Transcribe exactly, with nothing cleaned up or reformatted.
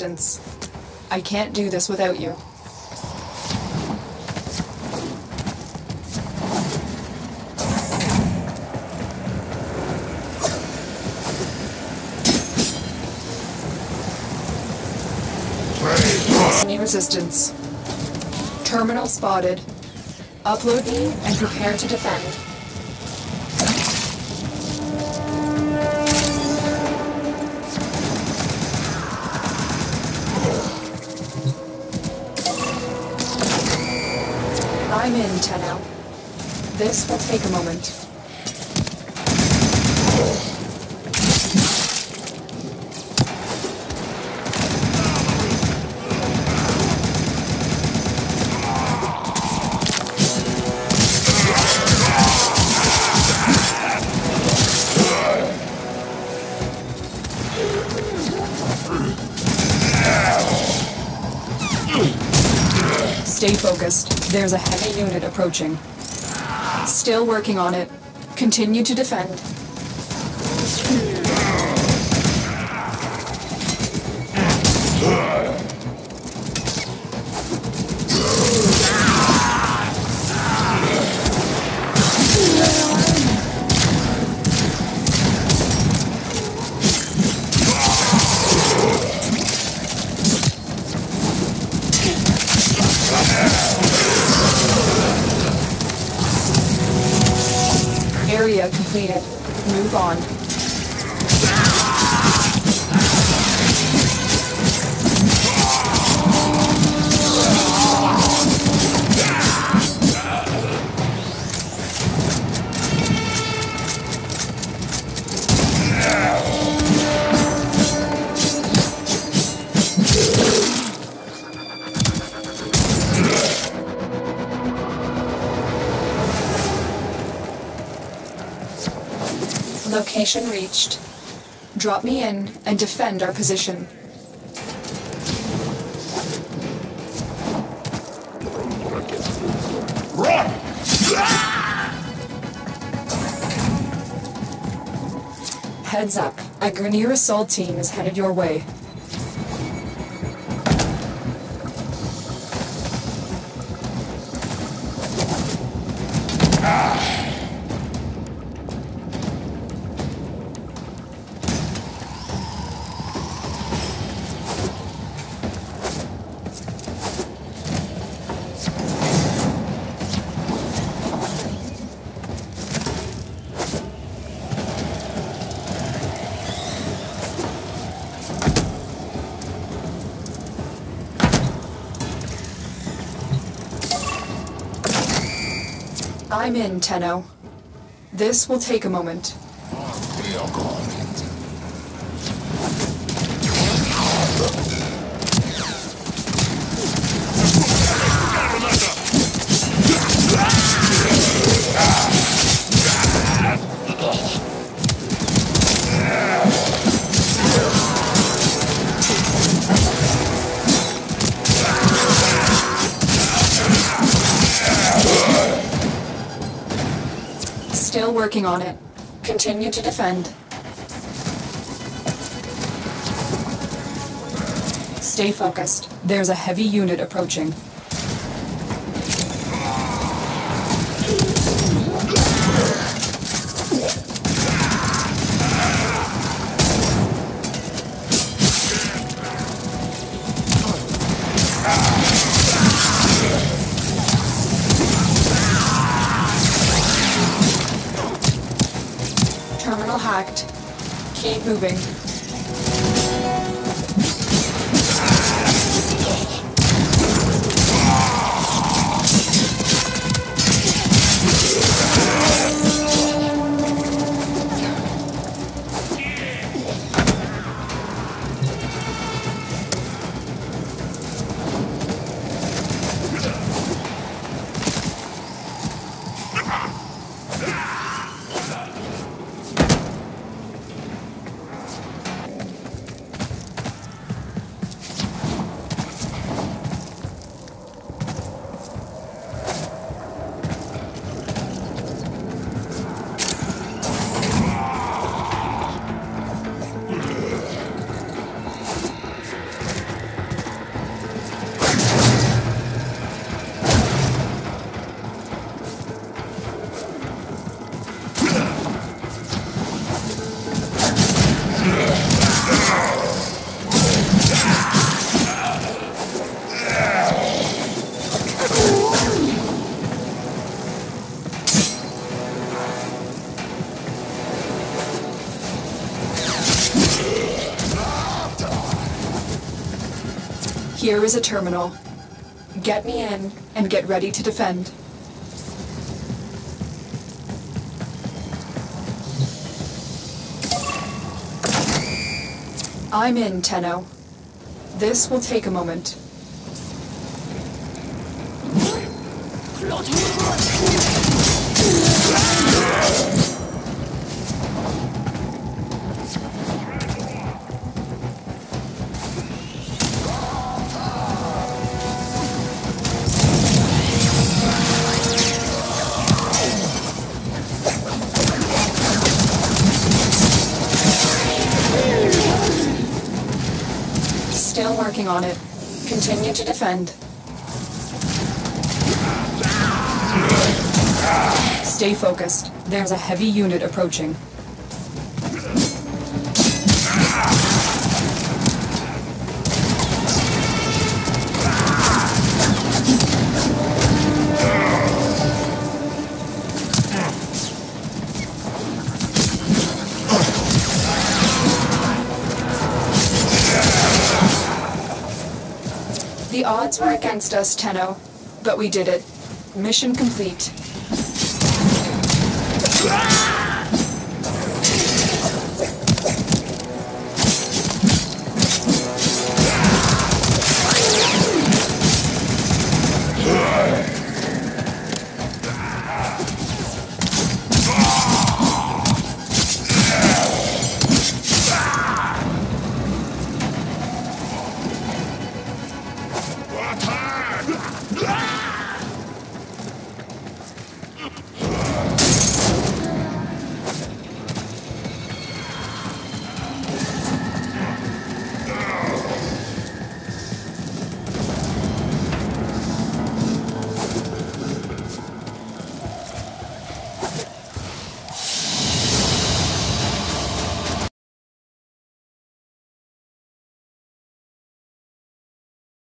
resistance. I can't do this without you. Any resistance. Terminal spotted. Upload me and prepare to defend. I'm in, Tenno. This will take a moment. Stay focused. There's a heavy unit approaching. Still working on it. Continue to defend. Area completed. Move on. Location reached. Drop me in and defend our position. Heads up. A Grineer assault team is headed your way. I'm in, Tenno. This will take a moment. We are going. Still working on it. Continue to defend. Stay focused. There's a heavy unit approaching. Terminal hacked. Keep moving. Here is a terminal. Get me in and get ready to defend. I'm in, Tenno. This will take a moment. Still working on it. Continue to defend. Stay focused. There's a heavy unit approaching. The odds were against us, Tenno, but we did it. Mission complete. Ah!